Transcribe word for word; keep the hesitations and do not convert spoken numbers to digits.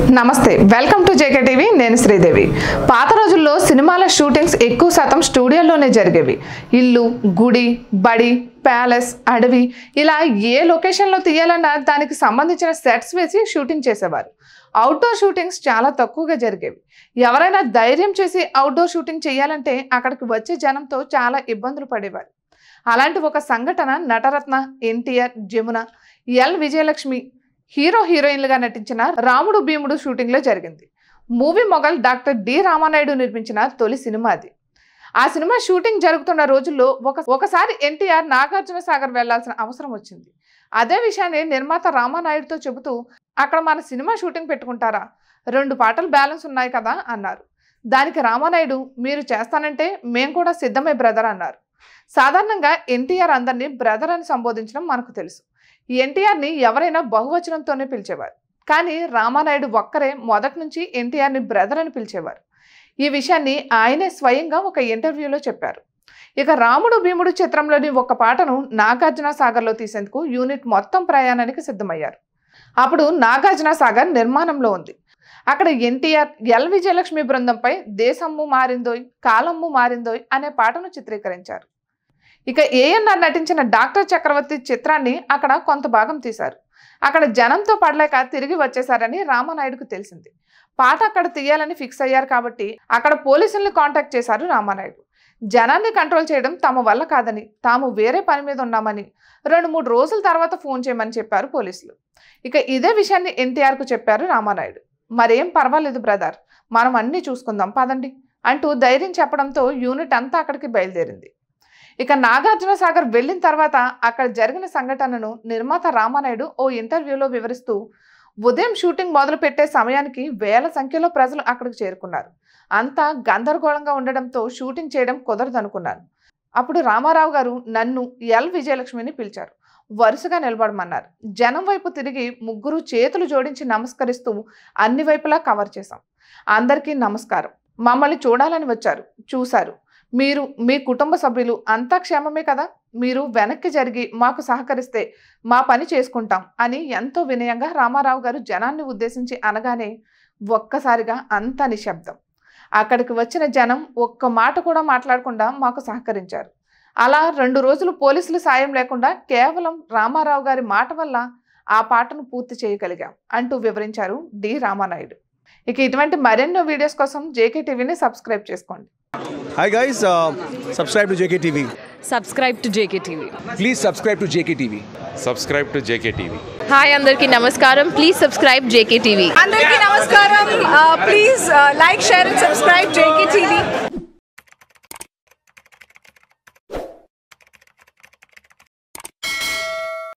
నమస్తే welcome to JK TV నేను శ్రీదేవి పాత రోజుల్లో సినిమాల షూటింగ్స్ ఎక్కువ శాతం స్టూడియోలోనే జరిగేవి ఇల్లు గుడి బడి ప్యాలెస్ అడవి ఇలా ఏ లొకేషన్లో తీయాలన్నా దానికి సంబంధించిన సెట్స్ వేసి షూటింగ్ చేసేవారు అవుట్డోర్ షూటింగ్స్ చాలా తక్కువగా జరిగేవి ఎవరైనా ధైర్యం చేసి అవుట్డోర్ షూటింగ్ చేయాలంటే అక్కడికి వచ్చే జనంతో చాలా ఇబ్బందులు పడేవారు అలాంటి ఒక సంఘటన నటరత్న ఎన్టీఆర్ జమున ఎల్ విజయలక్ష్మి హీరో హీరోయిన్లుగా నటించిన రాముడు భీముడు షూటింగ్లో జరిగింది movie mogul doctor D Ramanaidu నిర్మించిన తొలి సినిమా అది ఆ సినిమా షూటింగ్ జరుగుతున్న రోజుల్లో ఒక ఒకసారి ఎన్టీఆర్ నాగార్జున సాగర్ వెళ్లాల్సిన అవసరం వచ్చింది అదే విషయాన్ని నిర్మాత రామానాయుడుతో చెబుతూ అక్కడ మన సినిమా షూటింగ్ పెట్టుకుంటారా రెండు పాటలు బ్యాలెన్స్ ఉన్నాయి కదా అన్నారు దానికి రామానాయుడు మీరు చేస్తానంటే మేం కూడా సిద్ధమే బ్రదర్ అన్నారు సాధారణంగా ఎన్టీఆర్ అందరినీ బ్రదర్ అని సంబోధించడం మనకు తెలుసు ఎన్టీఆర్ని ఎవరైనా బహువచనంతోనే పిలిచేవారు కానీ రామానాయుడు ఒక్కరే మొదటి నుంచి ఎన్టీఆర్ని బ్రదర్ అని పిలిచేవారు ఈ విషయాన్ని ఆయనే స్వయంగా ఒక ఇంటర్వ్యూలో చెప్పారు ఇక రాముడు భీముడు చిత్రంలోని ఒక పాటను నాగార్జున సాగర్లో తీసేందుకు యూనిట్ మొత్తం ప్రయాణానికి సిద్ధమయ్యారు అప్పుడు నాగార్జున సాగర్ నిర్మాణంలో ఉంది అక్కడ ఎన్టీఆర్ ఎల్ విజయలక్ష్మి బృందంపై దేశమ్ము మారిందోయ్ కాలమ్ము మారిందోయ్ అనే పాటను చిత్రీకరించారు ఇక ఏఎన్ఆర్ నటించిన డాక్టర్ చక్రవర్తి చిత్రాన్ని అక్కడ కొంత భాగం తీశారు అక్కడ జనంతో పడలేక తిరిగి వచ్చేశారని రామానాయుడుకు తెలిసింది పాట అక్కడ తీయాలని ఫిక్స్ అయ్యారు కాబట్టి అక్కడ పోలీసుల్ని కాంటాక్ట్ చేశారు రామానాయుడు జనాన్ని కంట్రోల్ చేయడం తమ వల్ల కాదని తాము వేరే పని మీద ఉన్నామని రెండు మూడు రోజుల తర్వాత ఫోన్ చేయమని చెప్పారు పోలీసులు ఇక ఇదే విషయాన్ని ఎన్టీఆర్కు చెప్పారు రామానాయుడు మరేం పర్వాలేదు బ్రదర్ మనం అన్నీ చూసుకుందాం పదండి అంటూ ధైర్యం చెప్పడంతో యూనిట్ అంతా అక్కడికి బయలుదేరింది ఇక నాగార్జున సాగర్ వెళ్ళిన తర్వాత అక్కడ జరిగిన సంఘటనను నిర్మాత రామానాయుడు ఓ ఇంటర్వ్యూలో వివరిస్తూ ఉదయం షూటింగ్ మొదలు పెట్టే సమయానికి వేల సంఖ్యలో ప్రజలు అక్కడికి చేరుకున్నారు అంతా గందరగోళంగా ఉండడంతో షూటింగ్ చేయడం కుదరదనుకున్నాను అప్పుడు రామారావు గారు నన్ను ఎల్ విజయలక్ష్మిని పిలిచారు వరుసగా నిలబడమన్నారు జనం వైపు తిరిగి ముగ్గురు చేతులు జోడించి నమస్కరిస్తూ అన్ని వైపులా కవర్ చేశాం అందరికీ నమస్కారం మమ్మల్ని చూడాలని వచ్చారు చూశారు మీరు మీ కుటుంబ సభ్యులు అంతా క్షేమమే కదా మీరు వెనక్కి జరిగి మాకు సహకరిస్తే మా పని చేసుకుంటాం అని ఎంతో వినయంగా రామారావు గారు జనాన్ని ఉద్దేశించి అనగానే ఒక్కసారిగా అంత నిశ్శబ్దం అక్కడికి వచ్చిన జనం ఒక్క మాట కూడా మాట్లాడకుండా మాకు సహకరించారు అలా రెండు రోజులు పోలీసులు సాయం లేకుండా కేవలం రామారావు గారి మాట వల్ల ఆ పాటను పూర్తి చేయగలిగాం అంటూ వివరించారు డి రామానాయుడు ఇక ఇటువంటి మరెన్నో వీడియోస్ కోసం జేకే టీవీని సబ్స్క్రైబ్ చేసుకోండి Hi guys, uh, subscribe to J K T V. Subscribe to J K T V. Please subscribe to J K T V. Subscribe to J K T V. Hi andarki namaskaram. Please subscribe J K T V. Andarki namaskaram. Uh, please uh, like, share and subscribe J K T V.